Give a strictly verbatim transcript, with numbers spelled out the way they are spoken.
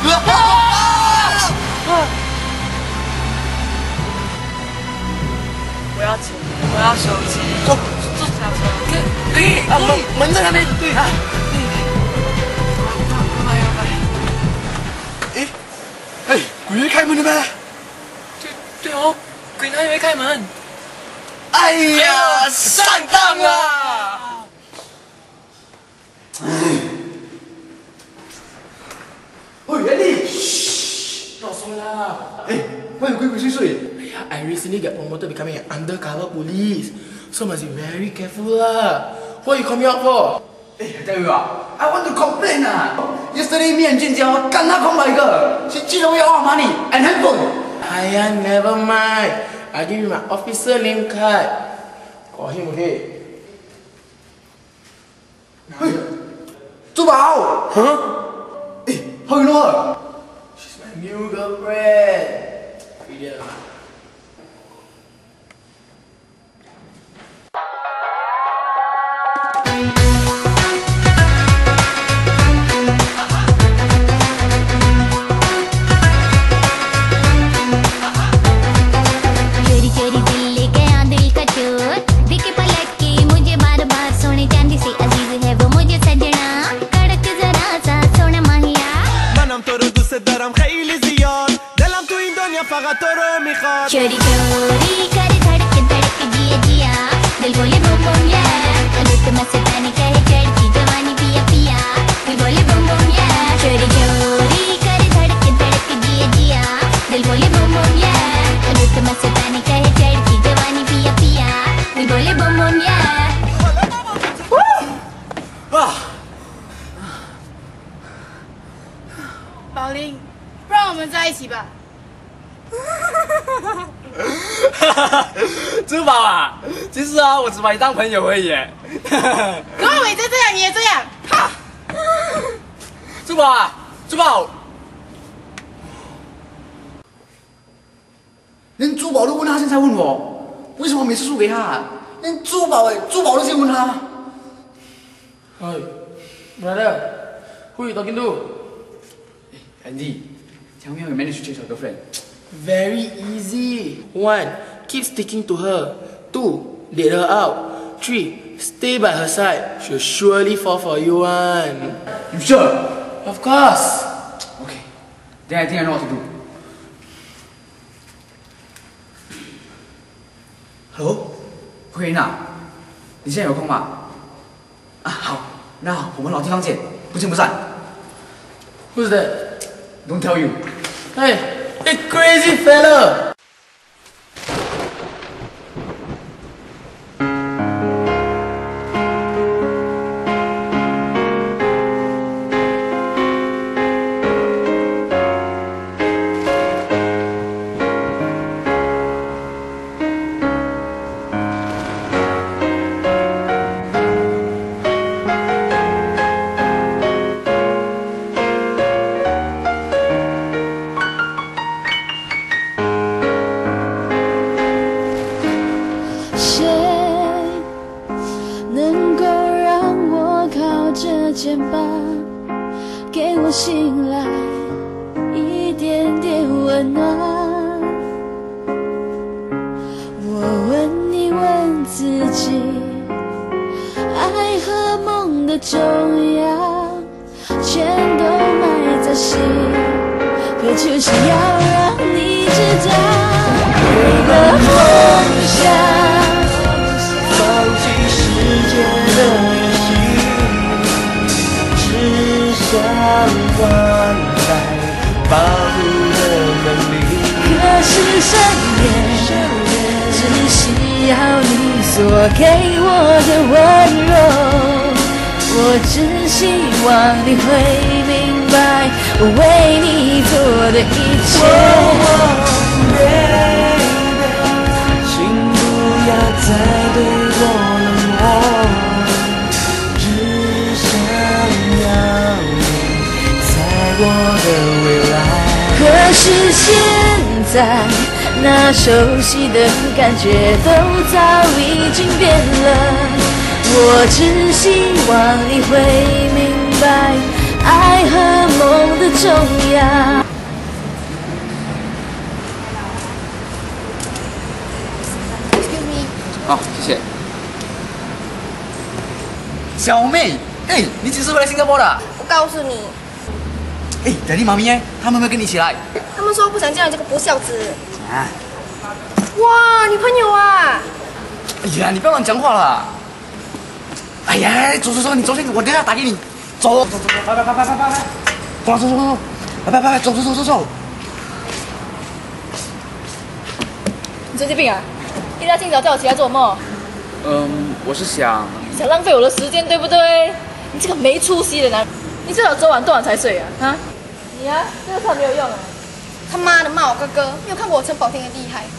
我要钱，我要手机。 走， 坐小车。 可以啊，门门在那边。对啊。 快快快！ 哎，哎，鬼会开门的咩？ 对对哦，鬼哪里会开门？ 哎呀，上当了！喂，安迪，嘘， not so loud. 哎，我有鬼鬼祟祟。 I recently got promoted becoming an undercover police, so must be very careful lah. What you call me out for? Hey, I tell you ah, I want to complain ah. Yesterday me and Jin Jiao kena come by girl. She cheated away all money and handphone. Aya, never mind. I give you my officer name card. Call him, okay? Hey, 珠宝 Huh? Hey, how you know her? She's my new girlfriend. Yeah. चोरी चोरी कर धड़क धड़क जिया जिया दिल बोले बम बम या रुत मस्तानी कहे चढ़ती जवानी पिया पिया दिल बोले बम बम या चोरी चोरी कर धड़क धड़क जिया जिया दिल बोले बम बम या रुत मस्तानी कहे चढ़ती जवानी पिया पिया दिल बोले बम बम या 宝林，不然我们在一起吧。 珠宝啊，其实啊，我只把你当朋友而已。 跟我伟哥这样，你也这样，哈！ 珠宝啊，珠宝， 连珠宝都问他，现在问我，为什么每次输给他？连珠宝哎，珠宝都先问他。 Hey, brother, who you talking to? Andy, tell me how you managed to change your girlfriend. Very easy. One, keep sticking to her. Two, date her out. Three, stay by her side. She'll surely fall for you one. You sure? Of course. Okay. Then I think I know what to do. Hello， 慧英啊，你现在有空吗？啊，好，那我们老地方见，不见不散。 Who's that? Don't tell you. Hey, hey, crazy fella! 在那熟悉的感觉都早已经变了，我只希望你会明白，爱和梦的重要。 Excuse me， 好，谢谢。小妹，哎，你几时回来新加坡的？ 我告诉你， 哎，等你妈咪哎，他们会跟你一起来。 他们说不想见你这个不孝子。 啊！ 哇，女朋友啊！ 哎呀，你不要乱讲话了。哎呀，走走走，你走先，我等下打给你。走走走走，拜拜拜拜拜拜拜。走走走走，拜拜拜拜，走走走走走。 你神经病啊！一大清早叫我起来做什么？ 嗯，我是想， 想浪费我的时间，对不对？你这个没出息的男人，你最好昨晚多晚才睡啊？啊？你啊，这个算没有用啊！ 他妈的骂我哥哥，没有看过我陈宝天的厉害。